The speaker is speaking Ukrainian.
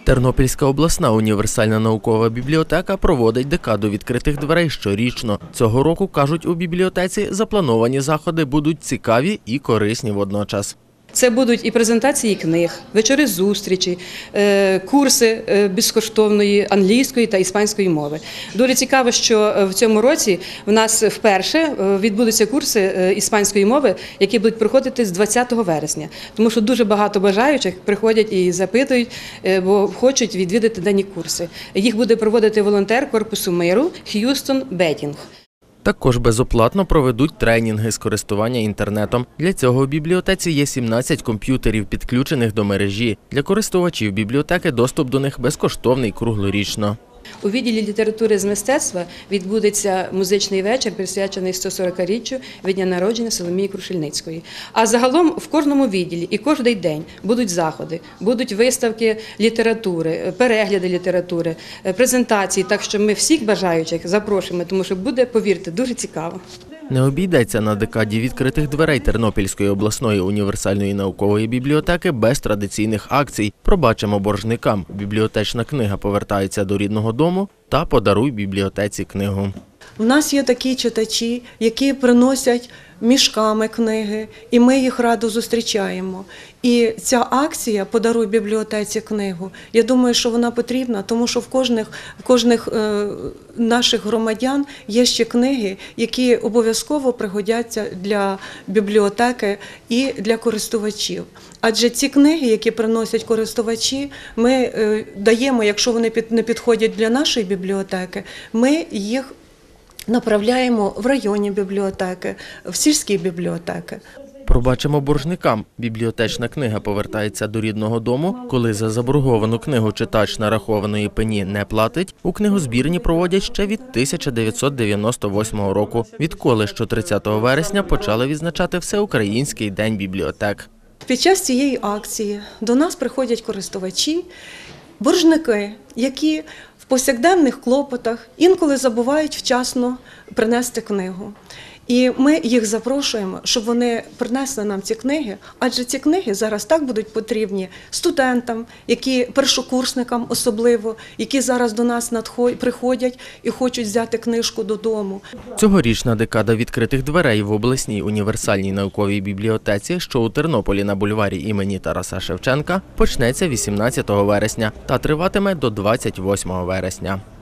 Тернопільська обласна універсальна наукова бібліотека проводить декаду відкритих дверей щорічно. Цього року, кажуть у бібліотеці, заплановані заходи будуть цікаві і корисні водночас. Це будуть і презентації книг, вечори зустрічі, курси безкоштовної англійської та іспанської мови. Дуже цікаво, що в цьому році в нас вперше відбудуться курси іспанської мови, які будуть проходити з 20 вересня. Тому що дуже багато бажаючих приходять і запитують, бо хочуть відвідати дані курси. Їх буде проводити волонтер Корпусу миру Х'юстон Беттінг. Також безоплатно проведуть тренінги з користування інтернетом. Для цього в бібліотеці є 17 комп'ютерів, підключених до мережі. Для користувачів бібліотеки доступ до них безкоштовний круглорічно. У відділі літератури з мистецтва відбудеться музичний вечір, присвячений 140-річчю від дня народження Соломії Крушельницької. А загалом в кожному відділі і кожен день будуть заходи, будуть виставки літератури, перегляди літератури, презентації. Так що ми всіх бажаючих запрошуємо, тому що буде, повірте, дуже цікаво. Не обійдеться на декаді відкритих дверей Тернопільської обласної універсальної наукової бібліотеки без традиційних акцій «Пробачимо боржникам», «Бібліотечна книга повертається до рідного дому» та «Подаруй бібліотеці книгу». У нас є такі читачі, які приносять мішками книги, і ми їх радо зустрічаємо. І ця акція «Подаруй бібліотеці книгу», я думаю, що вона потрібна, тому що в кожних наших громадян є ще книги, які обов'язково пригодяться для бібліотеки і для користувачів. Адже ці книги, які приносять користувачі, ми даємо, якщо вони не підходять для нашої бібліотеки, ми їх направляємо в районні бібліотеки, в сільські бібліотеки. «Пробачимо боржникам» бібліотечна книга повертається до рідного дому. Коли за заборговану книгу читач нарахованої пені не платить, у книгозбірні проводять ще від 1998 року, відколи що 30 вересня почали відзначати Всеукраїнський день бібліотек. Під час цієї акції до нас приходять користувачі, боржники, які в повсякденних клопотах інколи забувають вчасно принести книгу. І ми їх запрошуємо, щоб вони принесли нам ці книги, адже ці книги зараз так будуть потрібні студентам, першокурсникам особливо, які зараз до нас приходять і хочуть взяти книжку додому. Цьогорічна декада відкритих дверей в обласній універсальній науковій бібліотеці, що у Тернополі на бульварі імені Тараса Шевченка, почнеться 18 вересня та триватиме до 28 вересня.